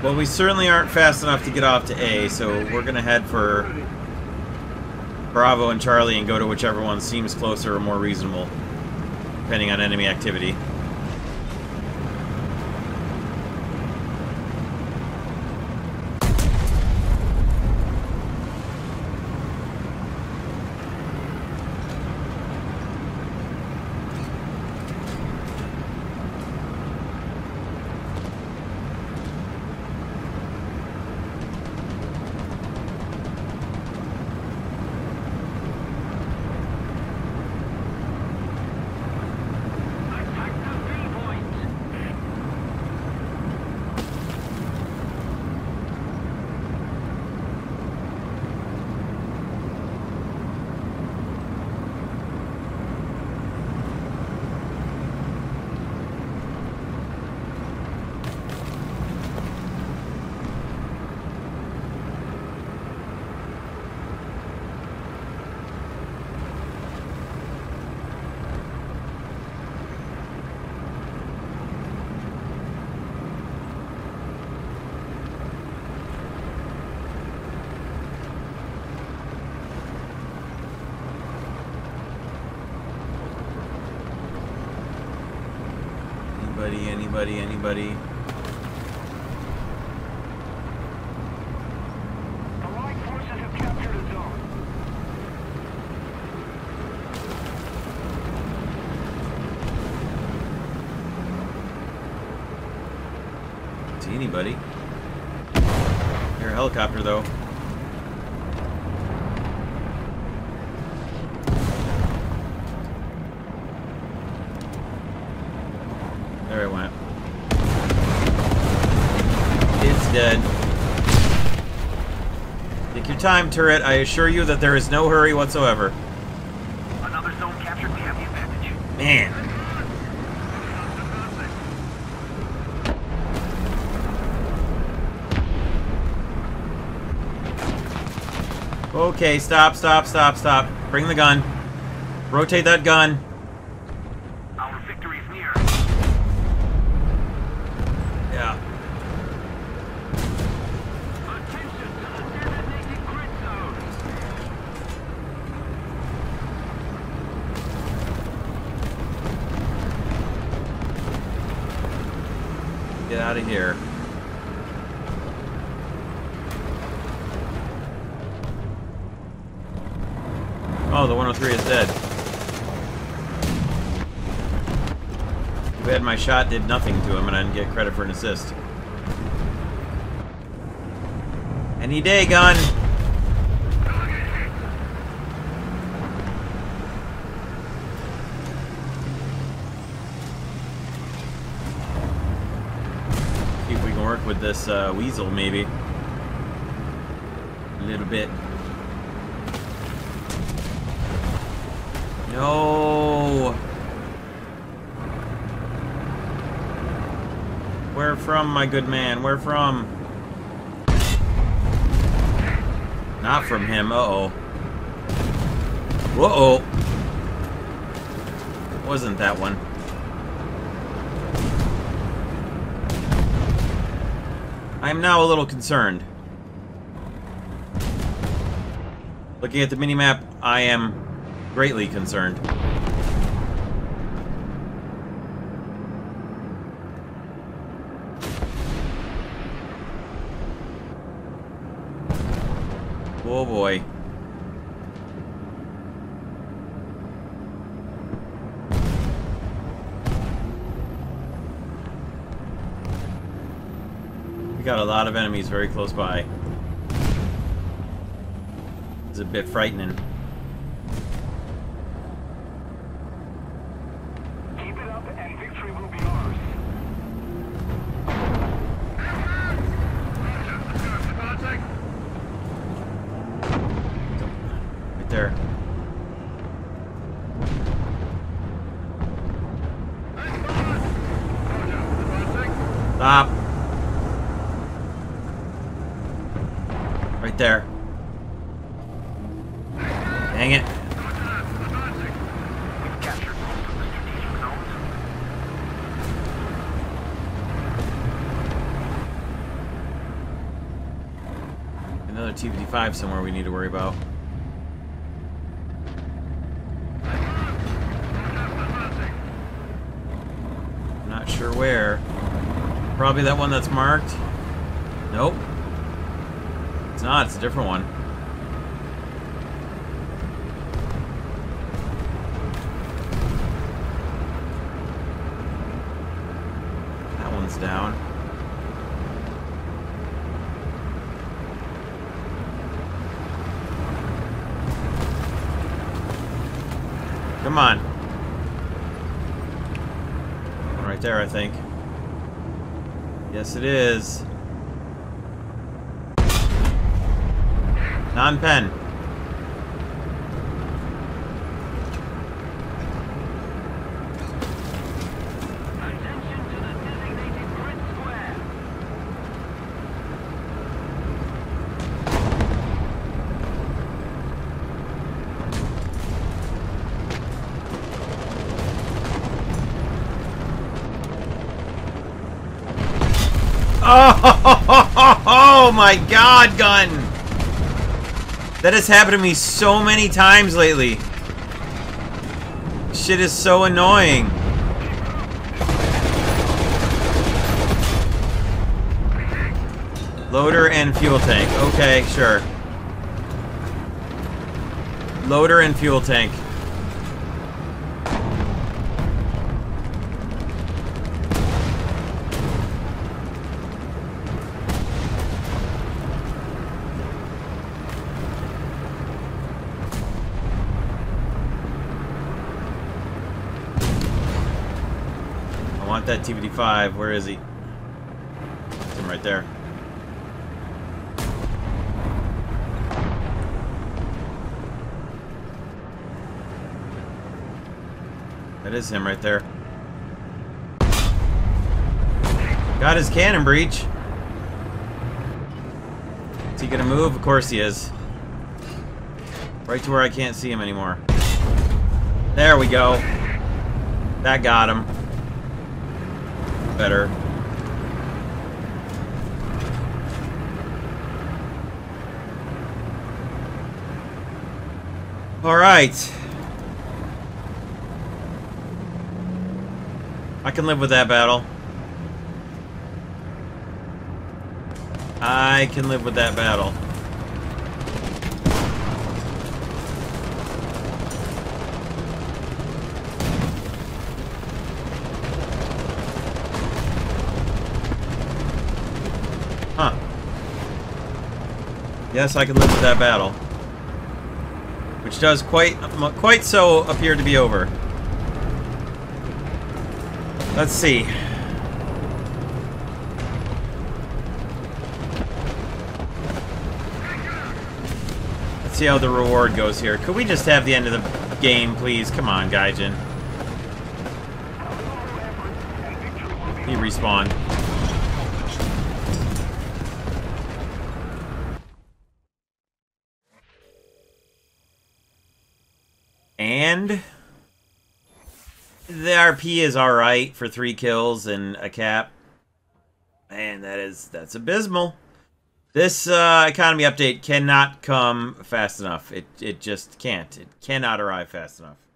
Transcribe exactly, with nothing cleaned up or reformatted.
Well, we certainly aren't fast enough to get off to A, so we're gonna head for Bravo and Charlie and go to whichever one seems closer or more reasonable, depending on enemy activity. Anybody, anybody, anybody? Allied forces have captured a zone. See anybody? Hear a helicopter though. There it went. It's dead. Take your time, turret. I assure you that there is no hurry whatsoever. Another zone captured. We have the advantage. Man. Okay, stop, stop, stop, stop. Bring the gun. Rotate that gun. Our victory is near. Yeah. Attention to the designated grid zone. Get out of here. Oh, the one oh three is dead. Too bad my shot did nothing to him and I didn't get credit for an assist. Any day, gun! See if we can work with this uh, weasel, maybe. A little bit. No! Where from, my good man? Where from? Not from him. Uh-oh. Whoa-oh. Wasn't that one. I am now a little concerned. Looking at the minimap, I am greatly concerned. Oh boy. We got a lot of enemies very close by. It's a bit frightening. Keep it up and victory will be ours. Right there. Stop. Right there. Dang it. We've captured most of the strategic zones. another T fifty-five somewhere we need to worry about. I'm not sure where. Probably that one that's marked. Nope. It's not, it's a different one. That one's down. Come on. One right there, I think. Yes, it is. Non-pen. Attention to the designated grid square. Oh, oh my God, gun! That has happened to me so many times lately. Shit is so annoying. Loader and fuel tank. Okay, sure. Loader and fuel tank. I want that T fifty-five. Where is he? It's him right there. That is him right there. Got his cannon breach. Is he gonna move? Of course he is. Right to where I can't see him anymore. There we go. That got him. Better. All right. I can live with that battle. I can live with that battle. Huh. Yes, I can live with that battle. Which does quite, quite so appear to be over. Let's see. Let's see how the reward goes here. Could we just have the end of the game, please? Come on, Gaijin. He respawned. And the R P is alright for three kills and a cap. Man, that is, that's abysmal. This uh, economy update cannot come fast enough. It, it just can't. It cannot arrive fast enough.